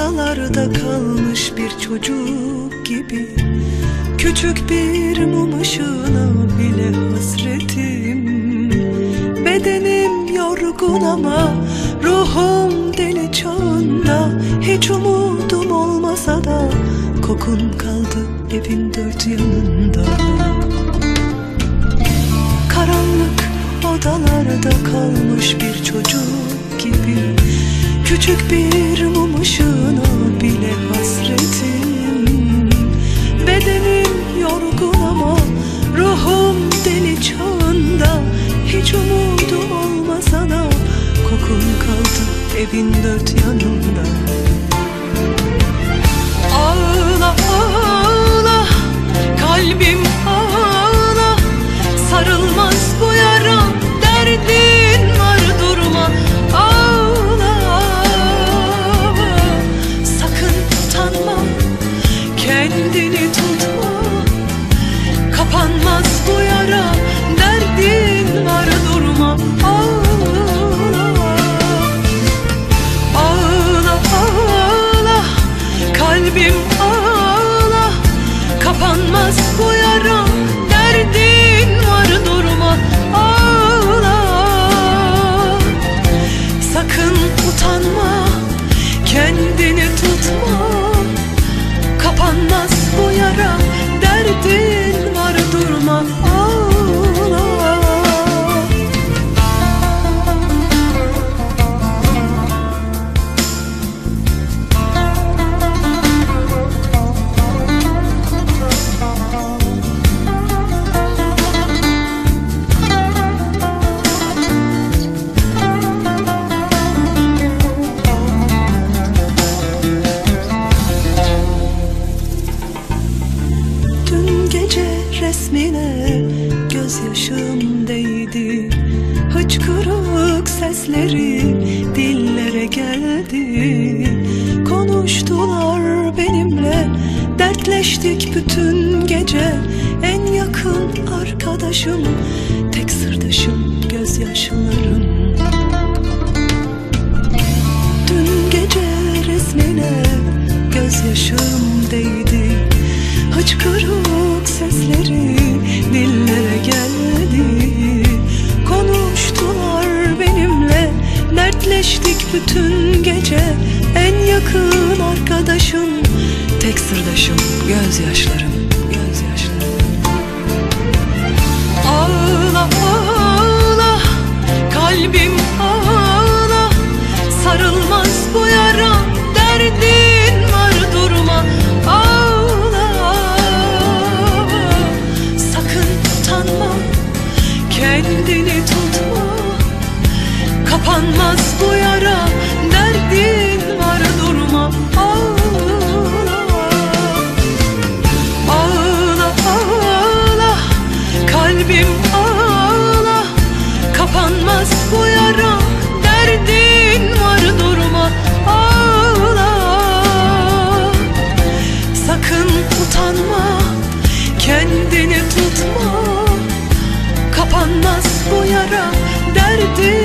odalarda kalmış bir çocuk gibi, küçük bir mum ışığına bile hasretim. Bedenim yorgun ama ruhum deli çağında. Hiç umudum olmasa da kokun kaldı evin dört yanında. Karanlık odalarda kalmış bir çocuk gibi, küçük bir mum ışığına bile hasretim. Bedenim yorgun ama ruhum deli çağında. Hiç umudum olmasa da kokun kaldı evin dört yanında. Ağla ağla kalbim ağla, sarılmaz bu yaram, derdin var durma. Ağla sakın utanma, kendini tutma. Kapanmaz bu yara, derdin var durma. Ağla ağla ağla kalbim ağla, kapanmaz bu yara, derdin var durma. Ağla sakın utanma, kendini tutma. Kapanmaz bu yara, derdin var durma. Ağla. Resmine gözyaşım değdi, hıçkırık sesleri dillere geldi. Konuştular benimle, dertleştik bütün gece. En yakın arkadaşım, tek sırdaşım gözyaşlarım. Dün gece resmine gözyaşım değdi, hıçkırık sesleri dillere geldi. Konuştular benimle, dertleştik bütün gece. En yakın arkadaşım, tek sırdaşım gözyaşlarım, gözyaşlarım. Ağla ağla kalbim ağla, sarılmaz bu yara, derdin var durma. Kendini tutma, kapanmaz bu yara, derdin var durma. Ağla ağla ağla kalbim ağla, kapanmaz bu yara, derdin var durma. Ağla sakın utanma, kendini tutma. Kapanmaz bu yara, derdin